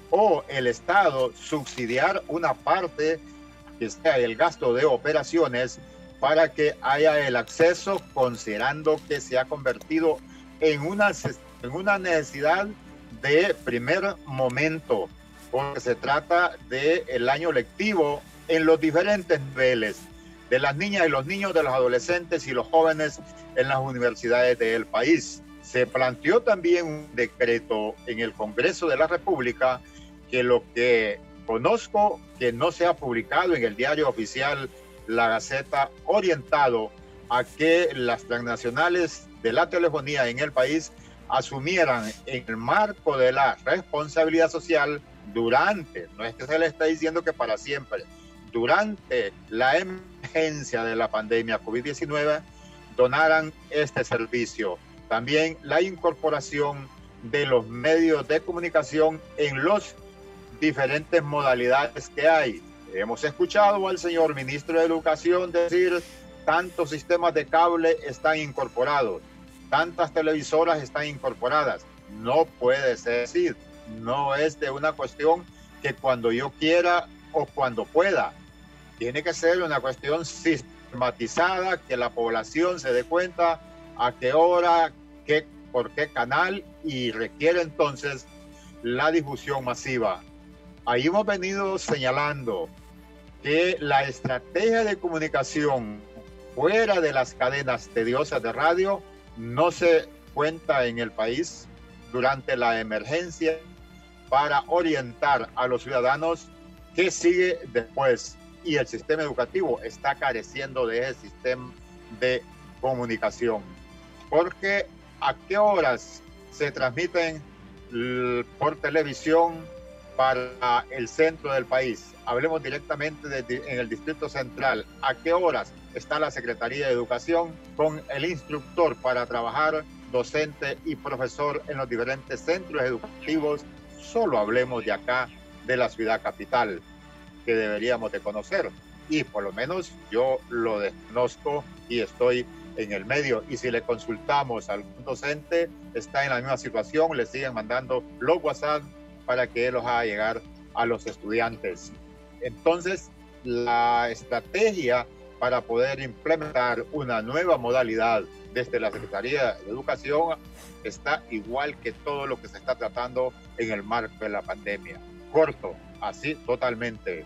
o el Estado subsidiar una parte que sea el gasto de operaciones para que haya el acceso, considerando que se ha convertido en una, en una necesidad de primer momento, porque se trata del año lectivo en los diferentes niveles, de las niñas y los niños, de los adolescentes y los jóvenes en las universidades del país. Se planteó también un decreto en el Congreso de la República que lo que conozco que no se ha publicado en el diario oficial La Gaceta, orientado a que las transnacionales de la telefonía en el país asumieran en el marco de la responsabilidad social durante, no es que se le está diciendo que para siempre, durante la emergencia de la pandemia COVID diecinueve, donaran este servicio. También la incorporación de los medios de comunicación en los diferentes modalidades que hay. Hemos escuchado al señor ministro de Educación decir tantos sistemas de cable están incorporados, tantas televisoras están incorporadas. No puede ser así. No es de una cuestión que cuando yo quiera o cuando pueda. Tiene que ser una cuestión sistematizada, que la población se dé cuenta a qué hora, qué, por qué canal, y requiere entonces la difusión masiva. Ahí hemos venido señalando que la estrategia de comunicación fuera de las cadenas tediosas de radio no se cuenta en el país durante la emergencia para orientar a los ciudadanos qué sigue después. Y el sistema educativo está careciendo de ese sistema de comunicación. Porque ¿a qué horas se transmiten por televisión para el centro del país? Hablemos directamente de, en el Distrito Central. ¿A qué horas está la Secretaría de Educación con el instructor para trabajar docente y profesor en los diferentes centros educativos? Solo hablemos de acá, de la ciudad capital, que deberíamos de conocer. Y por lo menos yo lo desconozco y estoy en el medio. Y si le consultamos a algún docente, está en la misma situación, le siguen mandando los WhatsApp para que él los haga llegar a los estudiantes. Entonces, la estrategia para poder implementar una nueva modalidad desde la Secretaría de Educación está igual que todo lo que se está tratando en el marco de la pandemia. Corto, así totalmente.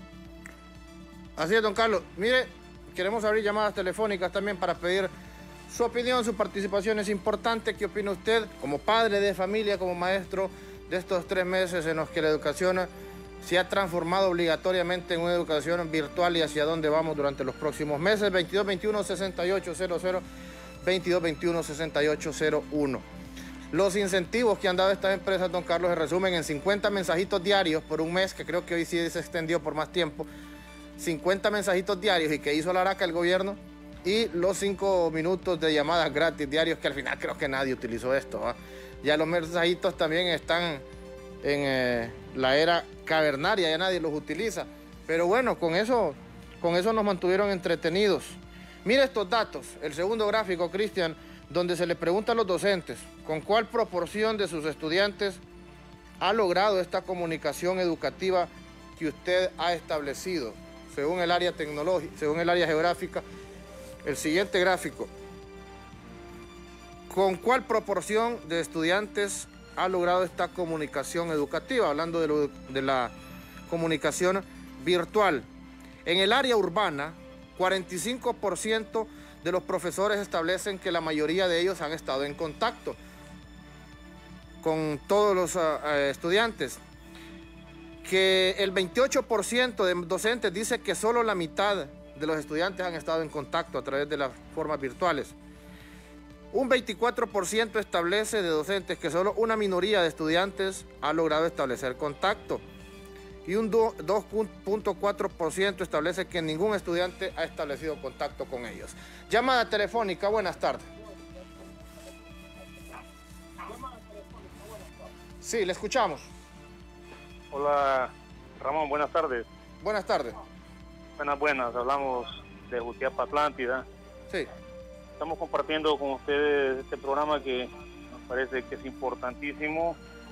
Así es, don Carlos. Mire, queremos abrir llamadas telefónicas también para pedir su opinión, su participación. Es importante. ¿Qué opina usted como padre de familia, como maestro, de estos tres meses en los que la educación se ha transformado obligatoriamente en una educación virtual, y hacia dónde vamos durante los próximos meses? veintidós veintiuno sesenta y ocho cero cero, veintidós veintiuno sesenta y ocho cero uno. Los incentivos que han dado estas empresas, don Carlos, se resumen en cincuenta mensajitos diarios por un mes, que creo que hoy sí se extendió por más tiempo. cincuenta mensajitos diarios, y que hizo la araca el gobierno, y los cinco minutos de llamadas gratis diarios, que al final creo que nadie utilizó esto, ¿va? Ya los mensajitos también están en eh, la era cavernaria, ya nadie los utiliza. Pero bueno, con eso, con eso nos mantuvieron entretenidos. Mira estos datos, el segundo gráfico, Cristian, donde se le pregunta a los docentes con cuál proporción de sus estudiantes ha logrado esta comunicación educativa que usted ha establecido, según el área tecnológica, según el área geográfica. El siguiente gráfico, ¿con cuál proporción de estudiantes ha logrado esta comunicación educativa? Hablando de, lo, de la comunicación virtual. En el área urbana, cuarenta y cinco por ciento de los profesores establecen que la mayoría de ellos han estado en contacto con todos los uh, estudiantes. que el veintiocho por ciento de docentes dice que solo la mitad de los estudiantes han estado en contacto a través de las formas virtuales. Un veinticuatro por ciento establece de docentes que solo una minoría de estudiantes ha logrado establecer contacto. Y un dos punto cuatro por ciento establece que ningún estudiante ha establecido contacto con ellos. Llamada telefónica, buenas tardes. Sí, le escuchamos. Hola, Ramón, buenas tardes. Buenas tardes. Buenas, buenas. Hablamos de Jutiapa Atlántida. Sí. Estamos compartiendo con ustedes este programa que nos parece que es importantísimo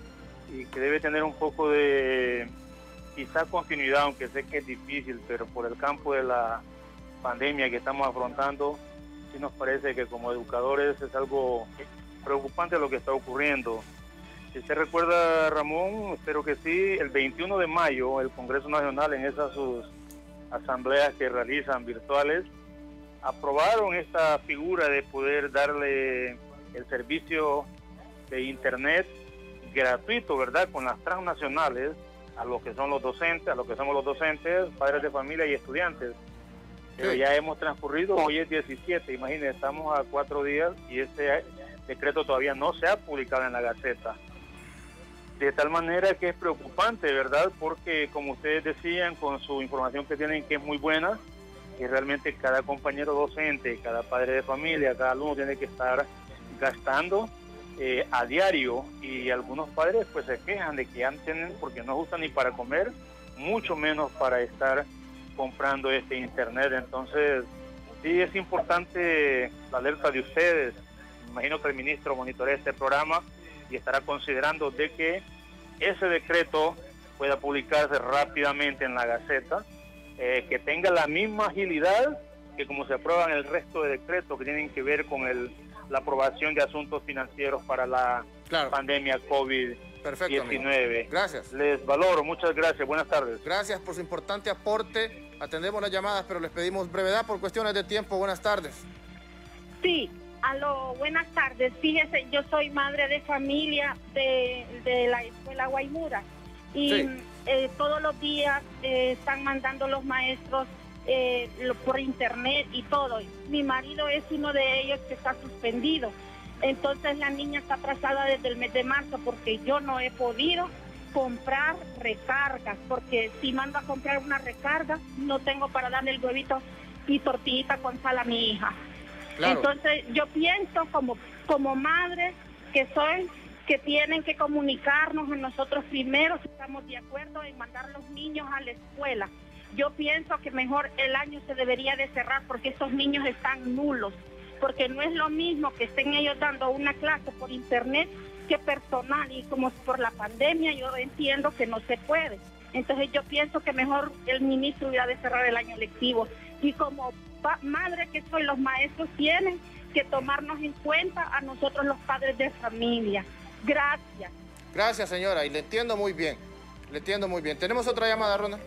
y que debe tener un poco de, quizá, continuidad, aunque sé que es difícil, pero por el campo de la pandemia que estamos afrontando, sí nos parece que como educadores es algo preocupante lo que está ocurriendo. Si usted recuerda, Ramón, espero que sí, el veintiuno de mayo el Congreso Nacional, en esas sus asambleas que realizan virtuales, aprobaron esta figura de poder darle el servicio de internet gratuito, ¿verdad?, con las transnacionales a los que son los docentes, a los que somos los docentes, padres de familia y estudiantes. Pero Sí. ya hemos transcurrido, hoy es diecisiete, imagínense, estamos a cuatro días y este decreto todavía no se ha publicado en la Gaceta. De tal manera que es preocupante, ¿verdad? Porque, como ustedes decían, con su información que tienen, que es muy buena, y realmente cada compañero docente, cada padre de familia, cada alumno tiene que estar gastando eh, a diario, y algunos padres pues se quejan de que ya no tienen, porque no usan ni para comer, mucho menos para estar comprando este internet. Entonces, sí es importante la alerta de ustedes. Me imagino que el ministro monitorea este programa y estará considerando de que ese decreto pueda publicarse rápidamente en la Gaceta, eh, que tenga la misma agilidad que como se aprueban el resto de decretos que tienen que ver con el, la aprobación de asuntos financieros para la Claro. pandemia COVID diecinueve. Gracias. Les valoro, muchas gracias, buenas tardes. Gracias por su importante aporte. Atendemos las llamadas, pero les pedimos brevedad por cuestiones de tiempo. Buenas tardes. Sí, aló, buenas tardes. Fíjese, yo soy madre de familia de, de la escuela Guaymura y Sí. eh, todos los días eh, están mandando los maestros eh, lo- por internet y todo. Mi marido es uno de ellos que está suspendido. Entonces la niña está atrasada desde el mes de marzo porque yo no he podido comprar recargas, porque si mando a comprar una recarga no tengo para darle el huevito y tortillita con sal a mi hija. Claro. Entonces yo pienso como, como madre que soy, que tienen que comunicarnos a nosotros primero si estamos de acuerdo en mandar a los niños a la escuela. Yo pienso que mejor el año se debería de cerrar porque estos niños están nulos, porque no es lo mismo que estén ellos dando una clase por internet que personal, y como por la pandemia yo entiendo que no se puede. Entonces yo pienso que mejor el ministro hubiera de cerrar el año lectivo, y como pa- madre que soy, los maestros tienen que tomarnos en cuenta a nosotros los padres de familia. Gracias. Gracias, señora, y le entiendo muy bien. Le entiendo muy bien. ¿Tenemos otra llamada, Ronald?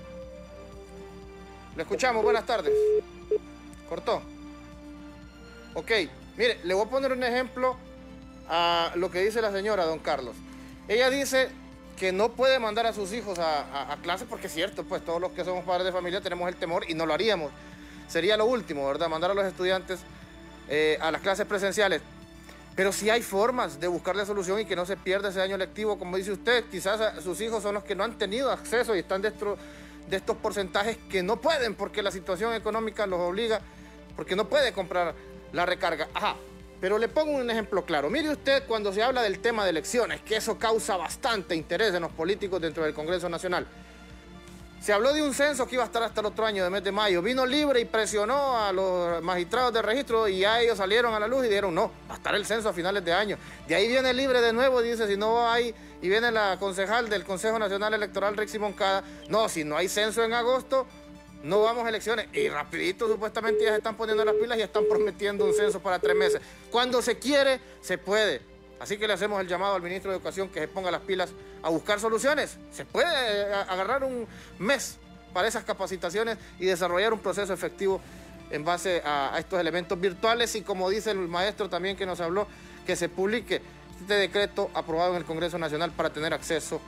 Le escuchamos, buenas tardes. ¿Cortó? Ok, mire, le voy a poner un ejemplo a lo que dice la señora, don Carlos. Ella dice que no puede mandar a sus hijos a, a, a clases porque es cierto, pues todos los que somos padres de familia tenemos el temor y no lo haríamos. Sería lo último, ¿verdad? Mandar a los estudiantes eh, a las clases presenciales. Pero sí hay formas de buscarle solución y que no se pierda ese año lectivo. Como dice usted, quizás a, sus hijos son los que no han tenido acceso y están dentro de estos porcentajes que no pueden porque la situación económica los obliga, porque no puede comprar la recarga. Ajá, pero le pongo un ejemplo claro. Mire usted, cuando se habla del tema de elecciones, que eso causa bastante interés en los políticos dentro del Congreso Nacional. Se habló de un censo que iba a estar hasta el otro año, de mes de mayo. Vino Libre y presionó a los magistrados de registro y ya ellos salieron a la luz y dijeron, no, va a estar el censo a finales de año. De ahí viene Libre de nuevo y dice, si no hay, y viene la concejal del Consejo Nacional Electoral, Rexy Moncada, no, si no hay censo en agosto, no vamos a elecciones. Y rapidito, supuestamente, ya se están poniendo las pilas y están prometiendo un censo para tres meses. Cuando se quiere, se puede. Así que le hacemos el llamado al ministro de Educación que se ponga las pilas a buscar soluciones. Se puede agarrar un mes para esas capacitaciones y desarrollar un proceso efectivo en base a, a estos elementos virtuales. Y como dice el maestro también que nos habló, que se publique este decreto aprobado en el Congreso Nacional para tener acceso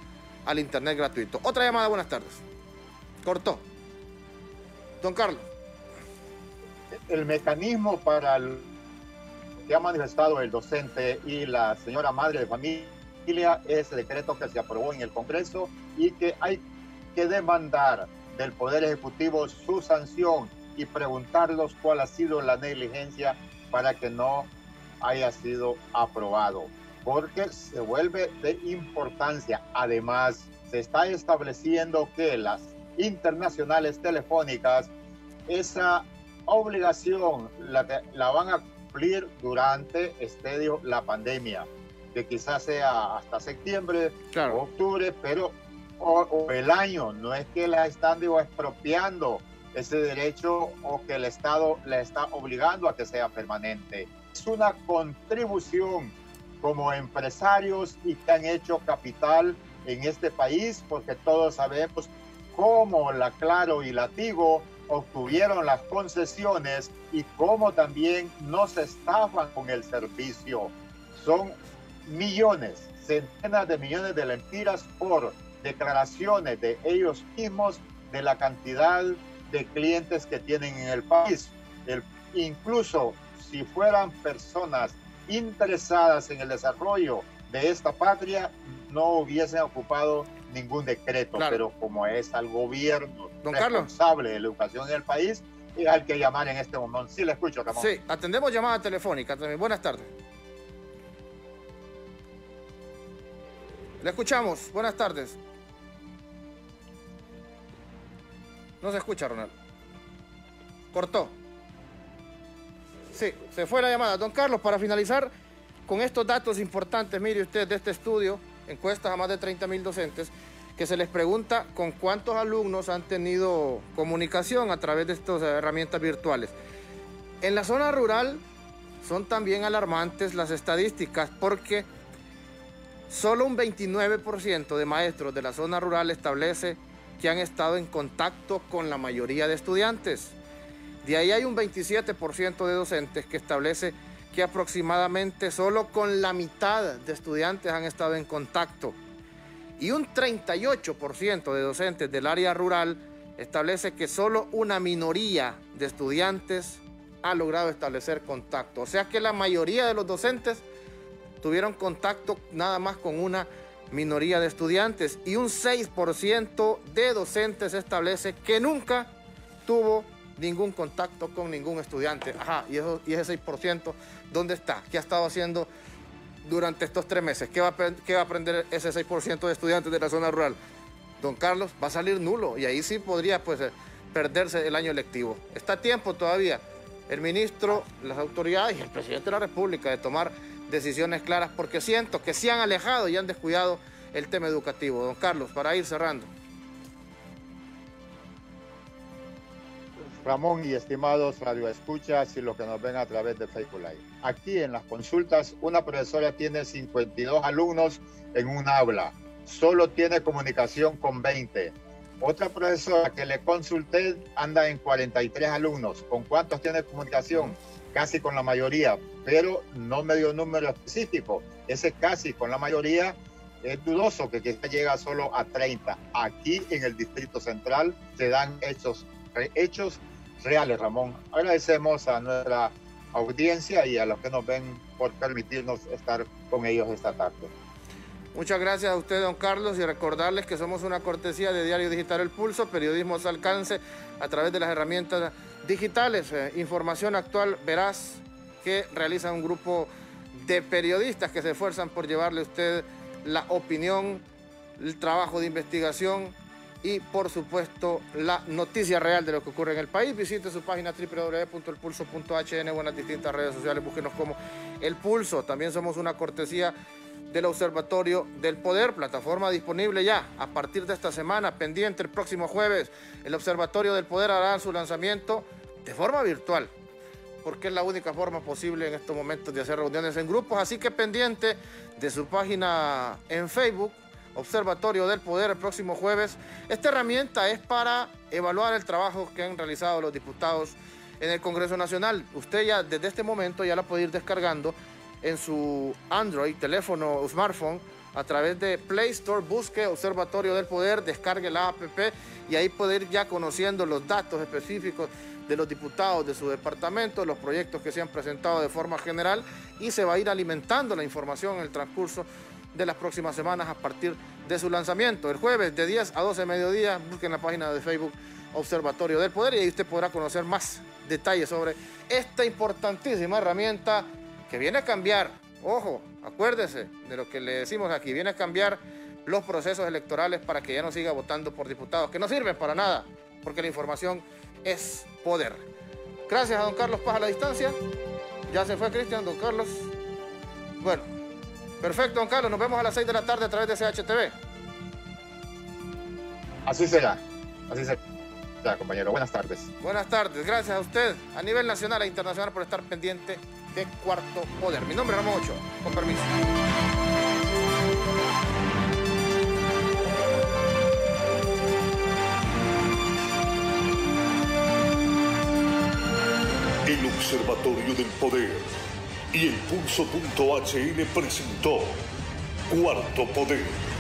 al internet gratuito. Otra llamada, buenas tardes. Cortó. Don Carlos. El mecanismo para el que ha manifestado el docente y la señora madre de familia es el decreto que se aprobó en el Congreso y que hay que demandar del Poder Ejecutivo su sanción y preguntarlos cuál ha sido la negligencia para que no haya sido aprobado, porque se vuelve de importancia. Además, se está estableciendo que las internacionales telefónicas, esa obligación la, la van a cumplir durante este, digo, la pandemia, que quizás sea hasta septiembre claro. o octubre, pero o, o el año. No es que la están digo, expropiando ese derecho o que el Estado le está obligando a que sea permanente. Es una contribución como empresarios y que han hecho capital en este país, porque todos sabemos cómo la Claro y la Tigo obtuvieron las concesiones y cómo también no se estafan con el servicio. Son millones, centenas de millones de lempiras por declaraciones de ellos mismos de la cantidad de clientes que tienen en el país. El, incluso si fueran personas interesadas en el desarrollo de esta patria, no hubiesen ocupado ningún decreto, claro. Pero como es al gobierno Don responsable Carlos. de la educación en el país, hay que llamar en este momento. Sí, le escucho, Ramón. Sí, atendemos llamada telefónica también. Buenas tardes. Le escuchamos. Buenas tardes. No se escucha, Ronaldo. Cortó. Sí, se fue la llamada. Don Carlos, para finalizar con estos datos importantes, mire usted de este estudio, encuestas a más de treinta mil docentes, que se les pregunta con cuántos alumnos han tenido comunicación a través de estas herramientas virtuales. En la zona rural son también alarmantes las estadísticas, porque solo un veintinueve por ciento de maestros de la zona rural establece que han estado en contacto con la mayoría de estudiantes. De ahí hay un veintisiete por ciento de docentes que establece que aproximadamente solo con la mitad de estudiantes han estado en contacto. Y un treinta y ocho por ciento de docentes del área rural establece que solo una minoría de estudiantes ha logrado establecer contacto. O sea que la mayoría de los docentes tuvieron contacto nada más con una minoría de estudiantes. Y un seis por ciento de docentes establece que nunca tuvo ningún contacto con ningún estudiante. Ajá, y, eso, y ese seis por ciento, ¿dónde está? ¿Qué ha estado haciendo durante estos tres meses? ¿Qué va, a, qué va a aprender ese seis por ciento de estudiantes de la zona rural? Don Carlos, va a salir nulo y ahí sí podría pues, perderse el año lectivo. Está a tiempo todavía el ministro, las autoridades y el presidente de la República de tomar decisiones claras, porque siento que sí han alejado y han descuidado el tema educativo. Don Carlos, para ir cerrando. Ramón y estimados radioescuchas y los que nos ven a través de Facebook Live. Aquí en las consultas, una profesora tiene cincuenta y dos alumnos en un aula. Solo tiene comunicación con veinte. Otra profesora que le consulté anda en cuarenta y tres alumnos. ¿Con cuántos tiene comunicación? Casi con la mayoría, pero no me dio un número específico. Ese casi con la mayoría es dudoso, que quizá llega solo a treinta. Aquí en el Distrito Central se dan hechos, hechos reales, Ramón. Agradecemos a nuestra audiencia y a los que nos ven por permitirnos estar con ellos esta tarde. Muchas gracias a usted, don Carlos, y recordarles que somos una cortesía de Diario Digital El Pulso, periodismo al alcance a través de las herramientas digitales, eh, información actual, veraz, que realiza un grupo de periodistas que se esfuerzan por llevarle a usted la opinión, el trabajo de investigación y, por supuesto, la noticia real de lo que ocurre en el país. Visite su página doble u doble u doble u punto el pulso punto h n o en las distintas redes sociales. Búsquenos como El Pulso. También somos una cortesía del Observatorio del Poder, plataforma disponible ya a partir de esta semana, pendiente el próximo jueves. El Observatorio del Poder hará su lanzamiento de forma virtual, porque es la única forma posible en estos momentos de hacer reuniones en grupos, así que pendiente de su página en Facebook, Observatorio del Poder, el próximo jueves. Esta herramienta es para evaluar el trabajo que han realizado los diputados en el Congreso Nacional. Usted ya desde este momento ya la puede ir descargando en su Android, teléfono o smartphone, a través de Play Store, busque Observatorio del Poder, descargue la app y ahí puede ir ya conociendo los datos específicos de los diputados de su departamento, los proyectos que se han presentado de forma general, y se va a ir alimentando la información en el transcurso de las próximas semanas a partir de su lanzamiento. El jueves de diez a doce de mediodía, busquen la página de Facebook Observatorio del Poder y ahí usted podrá conocer más detalles sobre esta importantísima herramienta que viene a cambiar, ojo, acuérdese de lo que le decimos aquí, viene a cambiar los procesos electorales para que ya no siga votando por diputados, que no sirven para nada, porque la información es poder. Gracias a don Carlos Paz a la distancia. Ya se fue Cristian, don Carlos. Bueno, perfecto, don Carlos, nos vemos a las seis de la tarde a través de C H T V. Así será, así será, compañero. Buenas tardes. Buenas tardes, gracias a usted a nivel nacional e internacional por estar pendiente de Cuarto Poder. Mi nombre es Ramón Ochoa, con permiso. El Observatorio del Poder y el Pulso punto H N presentó Cuarto Poder.